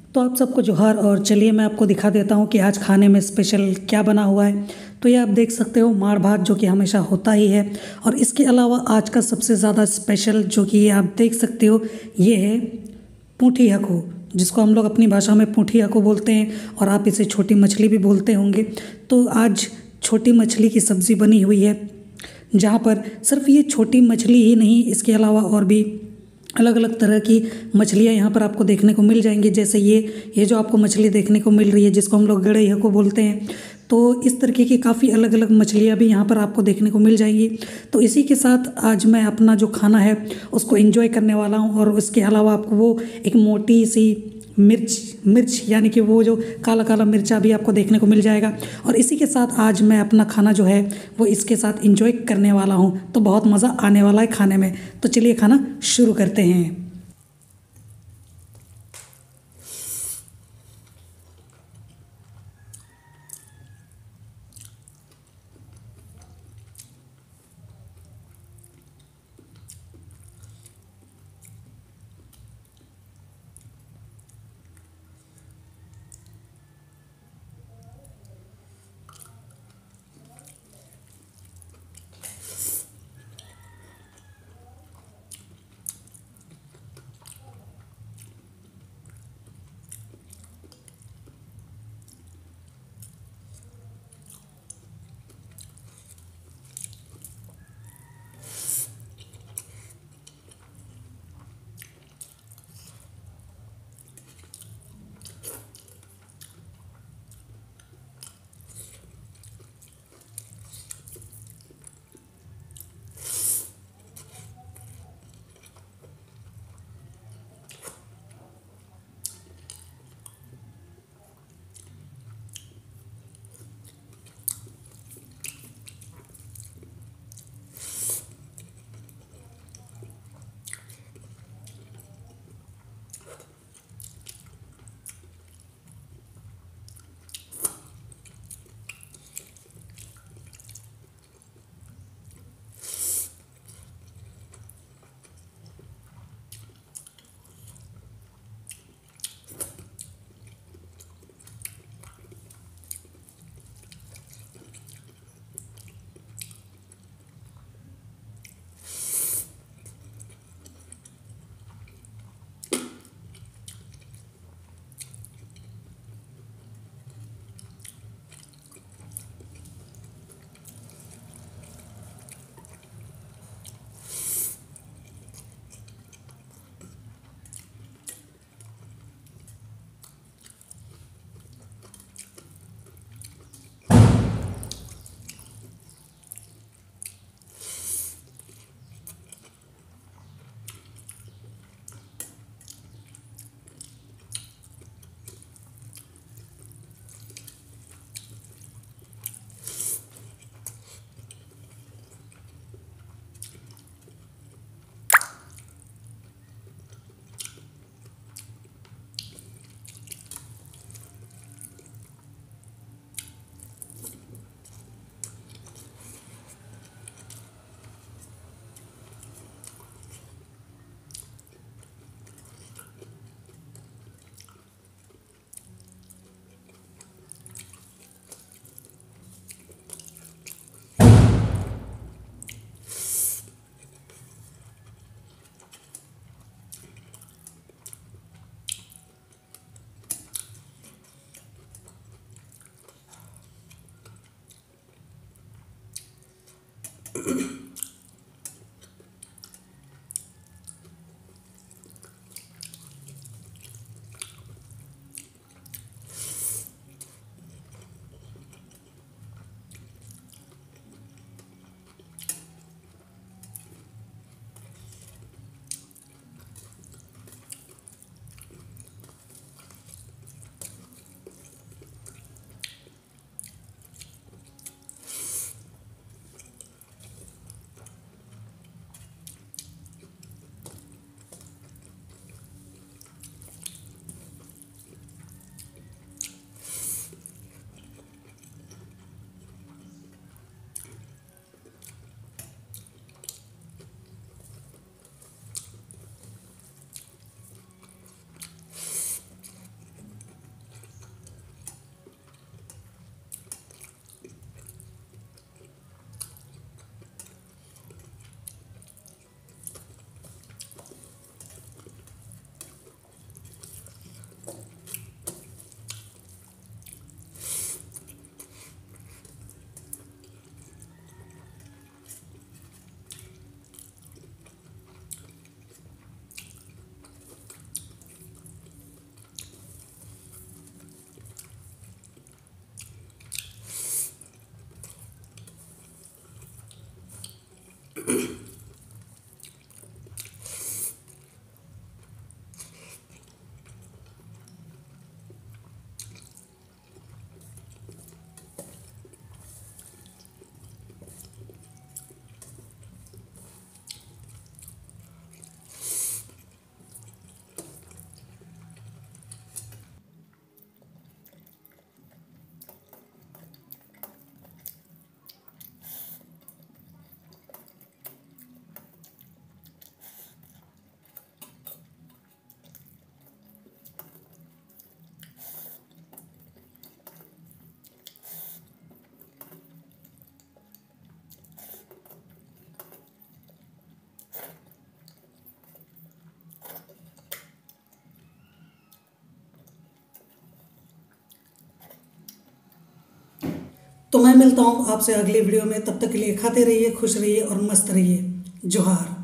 तो आप सबको जोहार। और चलिए मैं आपको दिखा देता हूँ कि आज खाने में स्पेशल क्या बना हुआ है। तो ये आप देख सकते हो माड़ भात, जो कि हमेशा होता ही है। और इसके अलावा आज का सबसे ज़्यादा स्पेशल जो कि ये आप देख सकते हो, ये है पूठी हकू, जिसको हम लोग अपनी भाषा में पूठी हकू बोलते हैं, और आप इसे छोटी मछली भी बोलते होंगे। तो आज छोटी मछली की सब्ज़ी बनी हुई है, जहाँ पर सिर्फ ये छोटी मछली ही नहीं, इसके अलावा और भी अलग अलग तरह की मछलियाँ यहाँ पर आपको देखने को मिल जाएंगी। जैसे ये जो आपको मछली देखने को मिल रही है, जिसको हम लोग गड़ई को बोलते हैं। तो इस तरीके की काफ़ी अलग अलग मछलियाँ भी यहाँ पर आपको देखने को मिल जाएंगी। तो इसी के साथ आज मैं अपना जो खाना है उसको एंजॉय करने वाला हूँ। और उसके अलावा आपको वो एक मोटी सी मिर्च यानी कि वो जो काला काला मिर्चा भी आपको देखने को मिल जाएगा। और इसी के साथ आज मैं अपना खाना जो है वो इसके साथ एंजॉय करने वाला हूँ। तो बहुत मज़ा आने वाला है खाने में। तो चलिए खाना शुरू करते हैं। तो मैं मिलता हूँ आपसे अगली वीडियो में, तब तक के लिए खाते रहिए, खुश रहिए और मस्त रहिए। जोहार।